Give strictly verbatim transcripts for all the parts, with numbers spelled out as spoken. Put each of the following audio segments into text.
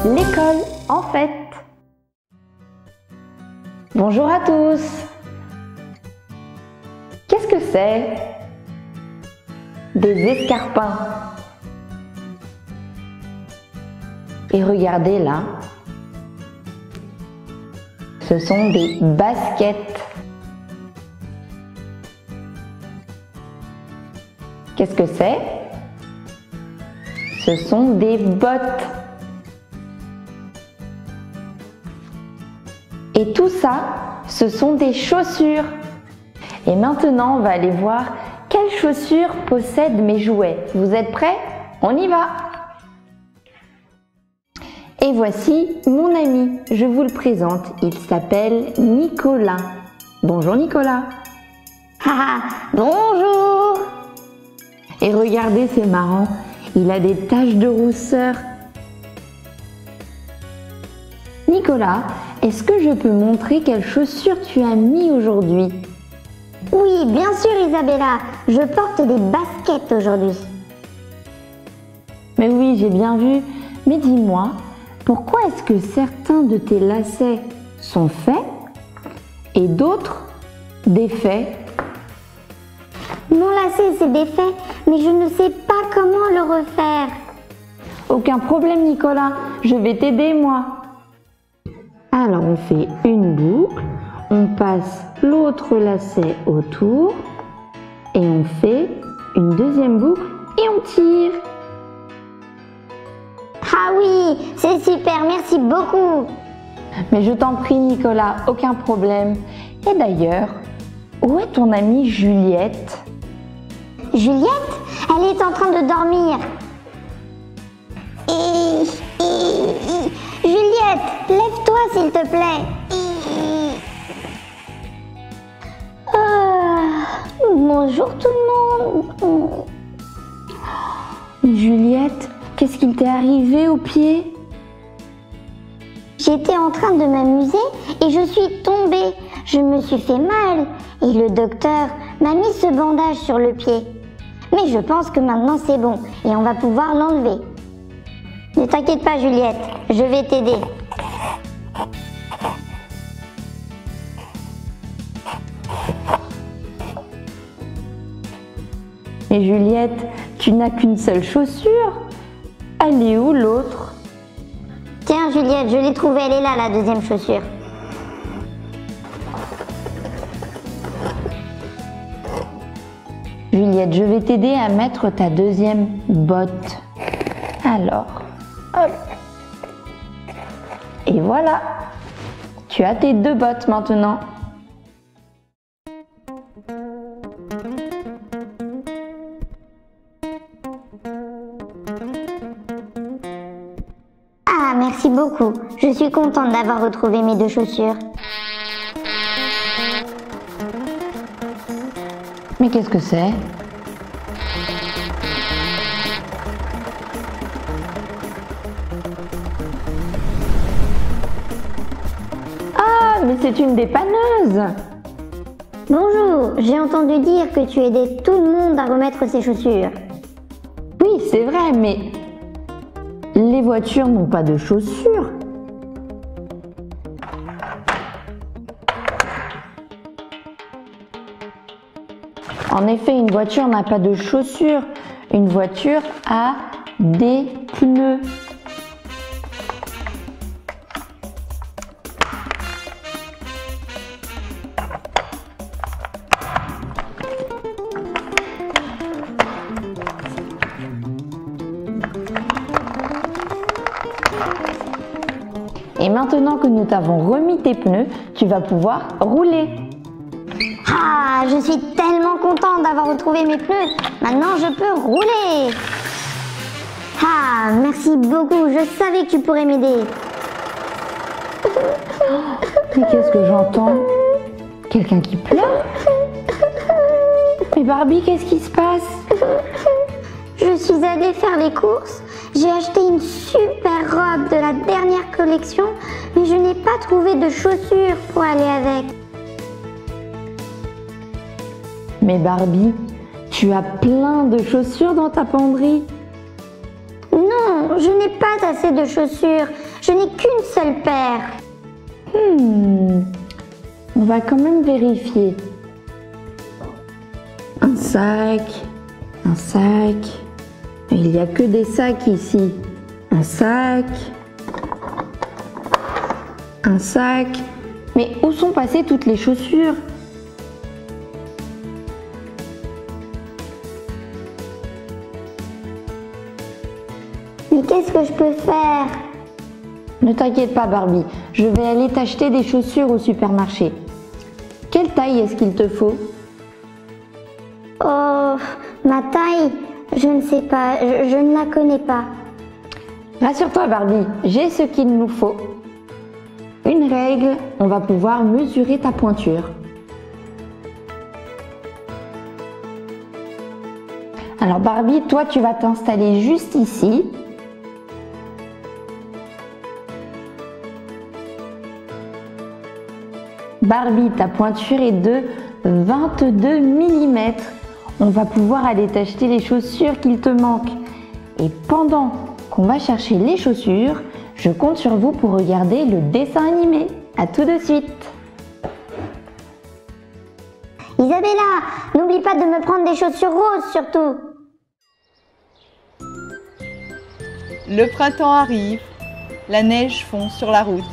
l'école en fête. Bonjour à tous. Qu'est-ce que c'est? Des escarpins. Et regardez là, ce sont des baskets. Qu'est-ce que c'est? Ce sont des bottes. Et tout ça, ce sont des chaussures. Et maintenant, on va aller voir quelles chaussures possèdent mes jouets. Vous êtes prêts? On y va! Et voici mon ami. Je vous le présente. Il s'appelle Nicolas. Bonjour Nicolas. Ah, bonjour. Et regardez, c'est marrant. Il a des taches de rousseur. Nicolas, est-ce que je peux montrer quelles chaussures tu as mis aujourd'hui? Oui, bien sûr Isabella. Je porte des baskets aujourd'hui. Mais oui, j'ai bien vu. Mais dis-moi, pourquoi est-ce que certains de tes lacets sont faits et d'autres défaits? Mon lacet c'est défait, mais je ne sais pas comment le refaire. Aucun problème Nicolas, je vais t'aider moi. Alors on fait une boucle, on passe l'autre lacet autour et on fait une deuxième boucle et on tire. Ah oui, c'est super, merci beaucoup. Mais je t'en prie Nicolas, aucun problème. Et d'ailleurs, où est ton amie Juliette? Juliette, elle est en train de dormir. Et, et, et, Juliette, lève-toi s'il te plaît. Et, euh, bonjour tout le monde. Mais Juliette, qu'est-ce qu'il t'est arrivé au pied? J'étais en train de m'amuser et je suis tombée. Je me suis fait mal et le docteur m'a mis ce bandage sur le pied. Mais je pense que maintenant c'est bon et on va pouvoir l'enlever. Ne t'inquiète pas Juliette, je vais t'aider. Mais Juliette, tu n'as qu'une seule chaussure. Elle est où l'autre? Tiens Juliette, je l'ai trouvée, elle est là la deuxième chaussure. Juliette, je vais t'aider à mettre ta deuxième botte. Alors, hop. Et voilà. Tu as tes deux bottes maintenant. Ah, merci beaucoup. Je suis contente d'avoir retrouvé mes deux chaussures. Mais qu'est-ce que c'est? Ah, mais c'est une dépanneuse! Bonjour, j'ai entendu dire que tu aidais tout le monde à remettre ses chaussures. Oui, c'est vrai, mais les voitures n'ont pas de chaussures. En effet, une voiture n'a pas de chaussures. Une voiture a des pneus. Et maintenant que nous t'avons remis tes pneus, tu vas pouvoir rouler. Ah, je suis tellement contente d'avoir retrouvé mes pneus. Maintenant, je peux rouler. Ah, merci beaucoup. Je savais que tu pourrais m'aider. Mais qu'est-ce que j'entends? Quelqu'un qui pleure? Mais Barbie, qu'est-ce qui se passe? Je suis allée faire les courses. J'ai acheté une super robe de la dernière collection, mais je n'ai pas trouvé de chaussures pour aller avec. Mais Barbie, tu as plein de chaussures dans ta penderie. Non, je n'ai pas assez de chaussures. Je n'ai qu'une seule paire. Hmm, on va quand même vérifier. Un sac, un sac. Il n'y a que des sacs ici. Un sac, un sac. Mais où sont passées toutes les chaussures? Mais qu'est-ce que je peux faire? Ne t'inquiète pas Barbie, je vais aller t'acheter des chaussures au supermarché. Quelle taille est-ce qu'il te faut? Oh, ma taille, je ne sais pas, je, je ne la connais pas. Rassure-toi Barbie, j'ai ce qu'il nous faut. Une règle, on va pouvoir mesurer ta pointure. Alors Barbie, toi tu vas t'installer juste ici. Barbie, ta pointure est de vingt-deux millimètres. On va pouvoir aller t'acheter les chaussures qu'il te manquent. Et pendant qu'on va chercher les chaussures, je compte sur vous pour regarder le dessin animé. À tout de suite. Isabella, n'oublie pas de me prendre des chaussures roses surtout. Le printemps arrive, la neige fond sur la route.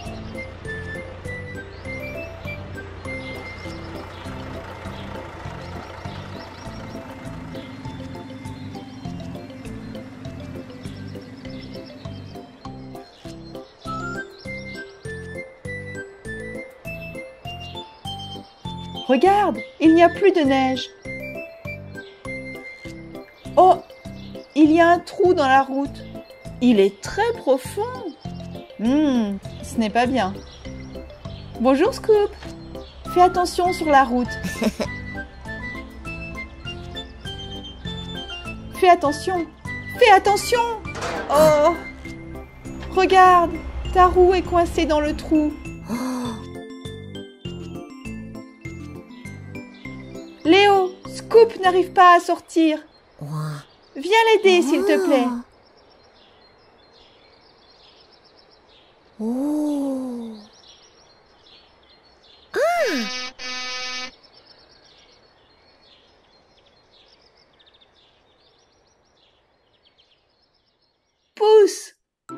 Regarde, il n'y a plus de neige. Oh, il y a un trou dans la route. Il est très profond. Hmm, ce n'est pas bien. Bonjour Scoop. Fais attention sur la route. Fais attention. Fais attention. Oh, regarde, ta roue est coincée dans le trou. Léo, Scoop n'arrive pas à sortir. Viens l'aider, s'il te plaît. Pousse.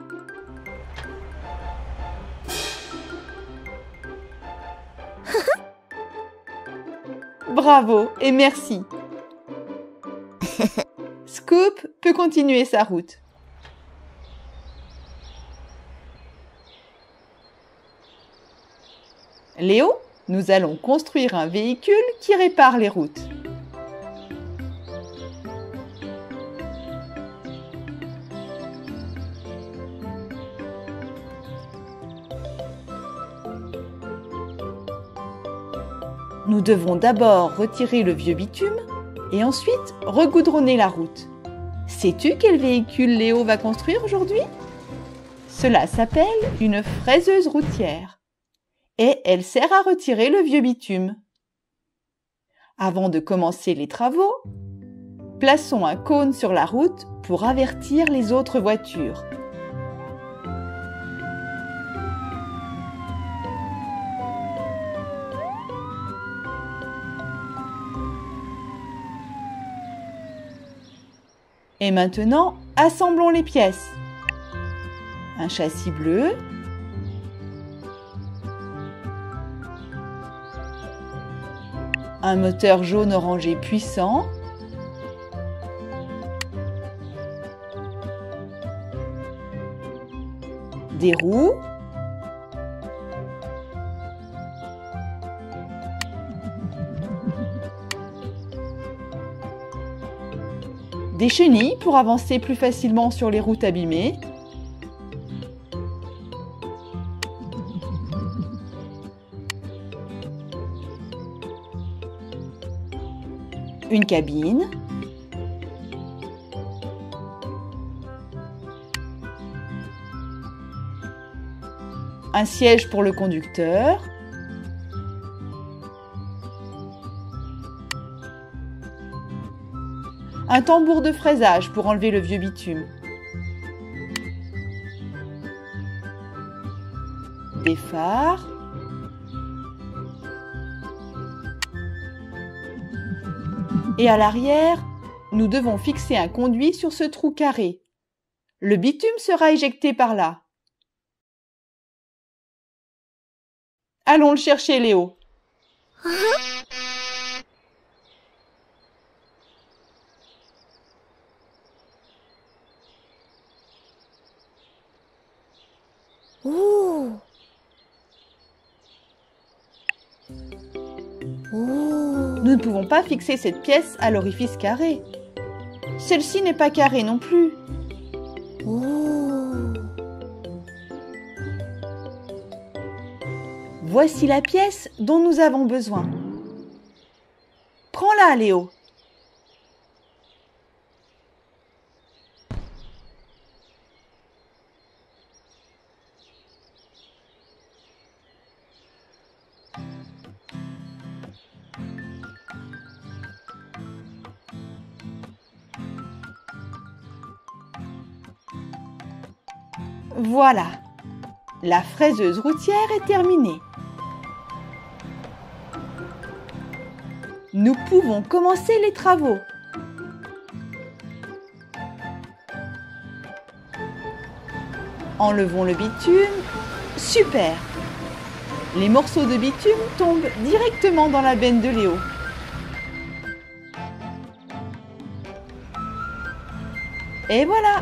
Bravo et merci. Scoop peut continuer sa route. Léo, nous allons construire un véhicule qui répare les routes. Nous devons d'abord retirer le vieux bitume et ensuite regoudronner la route. Sais-tu quel véhicule Léo va construire aujourd'hui? Cela s'appelle une fraiseuse routière et elle sert à retirer le vieux bitume. Avant de commencer les travaux, plaçons un cône sur la route pour avertir les autres voitures. Et maintenant, assemblons les pièces. Un châssis bleu, un moteur jaune orangé puissant, des roues, des chenilles pour avancer plus facilement sur les routes abîmées, une cabine, un siège pour le conducteur, un tambour de fraisage pour enlever le vieux bitume, des phares. Et à l'arrière, nous devons fixer un conduit sur ce trou carré. Le bitume sera éjecté par là. Allons le chercher, Léo. Ouh. Ouh. Nous ne pouvons pas fixer cette pièce à l'orifice carré. Celle-ci n'est pas carrée non plus. Ouh. Voici la pièce dont nous avons besoin. Prends-la, Léo. Voilà, la fraiseuse routière est terminée. Nous pouvons commencer les travaux. Enlevons le bitume. Super! Les morceaux de bitume tombent directement dans la benne de Léo. Et voilà!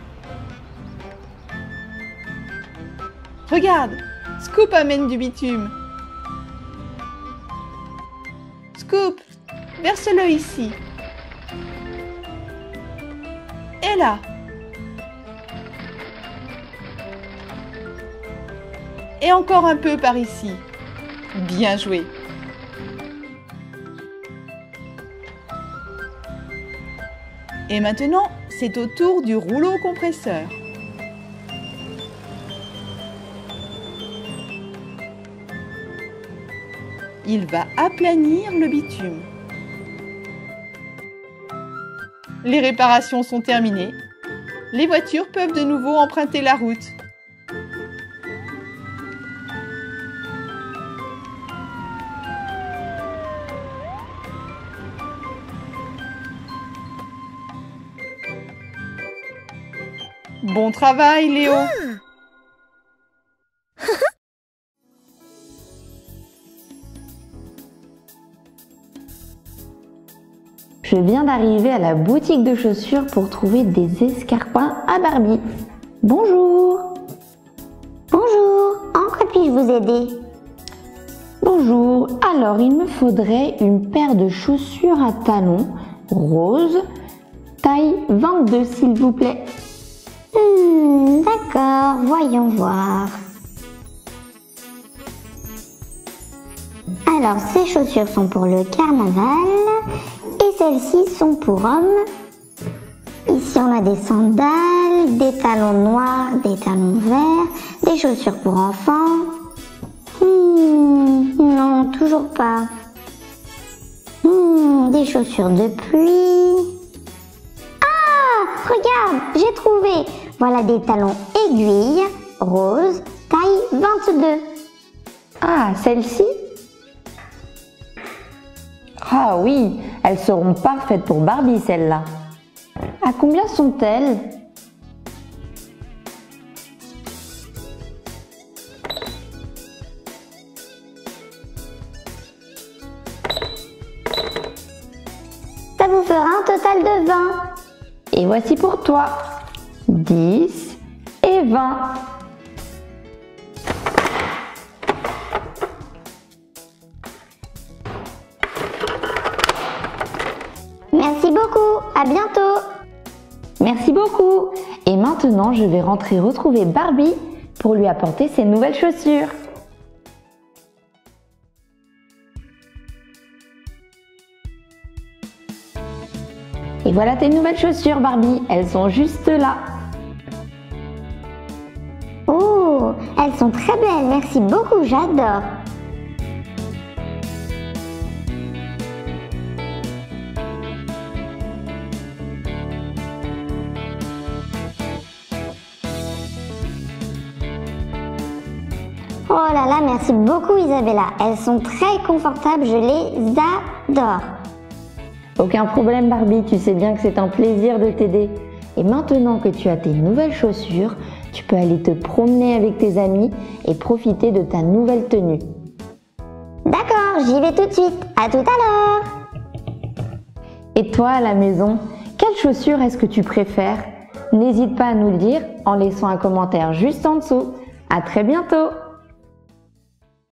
Regarde, Scoop amène du bitume. Scoop, verse-le ici. Et là. Et encore un peu par ici. Bien joué. Et maintenant, c'est au tour du rouleau compresseur. Il va aplanir le bitume. Les réparations sont terminées. Les voitures peuvent de nouveau emprunter la route. Bon travail, Léo! Je viens d'arriver à la boutique de chaussures pour trouver des escarpins à Barbie. Bonjour! Bonjour, en quoi puis-je vous aider? Bonjour, alors il me faudrait une paire de chaussures à talons rose, taille vingt-deux s'il vous plaît. Hmm, d'accord, voyons voir. Alors, ces chaussures sont pour le carnaval et celles-ci sont pour hommes. Ici, on a des sandales, des talons noirs, des talons verts, des chaussures pour enfants. Hmm, non, toujours pas. Hmm, des chaussures de pluie. Ah, regarde, j'ai trouvé. Voilà des talons aiguilles, rose, taille vingt-deux. Ah, celles-ci? Ah oui, elles seront parfaites pour Barbie, celles-là. À combien sont-elles? Ça vous fera un total de vingt. Et voici pour toi, dix et vingt. Merci beaucoup, à bientôt. Merci beaucoup. Et maintenant, je vais rentrer retrouver Barbie pour lui apporter ses nouvelles chaussures. Et voilà tes nouvelles chaussures, Barbie. Elles sont juste là. Oh, elles sont très belles, merci beaucoup, j'adore. Oh là là, merci beaucoup Isabella. Elles sont très confortables, je les adore. Aucun problème Barbie, tu sais bien que c'est un plaisir de t'aider. Et maintenant que tu as tes nouvelles chaussures, tu peux aller te promener avec tes amis et profiter de ta nouvelle tenue. D'accord, j'y vais tout de suite. À tout à l'heure. Et toi à la maison, quelles chaussures est-ce que tu préfères? N'hésite pas à nous le dire en laissant un commentaire juste en dessous. À très bientôt!